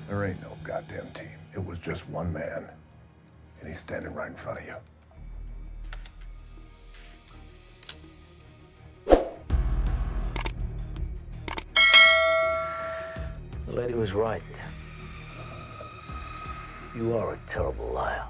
There ain't no goddamn team. It was just one man. And he's standing right in front of you. The lady was right. You are a terrible liar.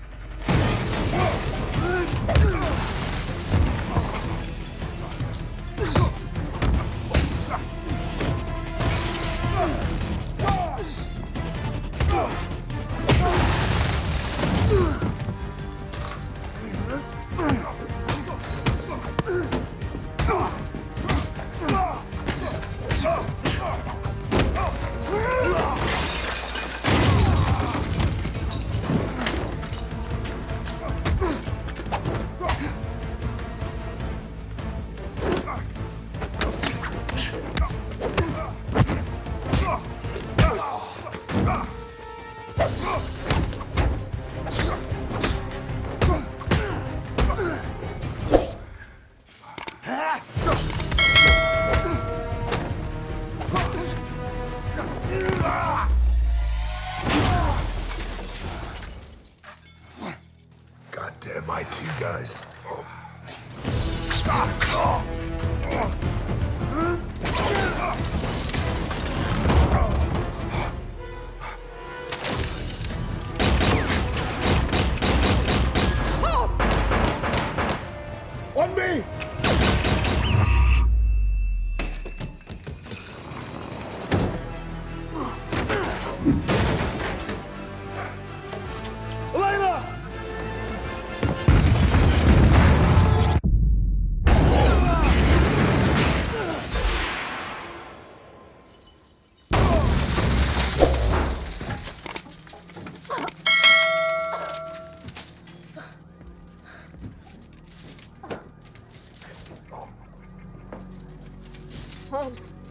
Goddamn IT guys. On me! Hobbs.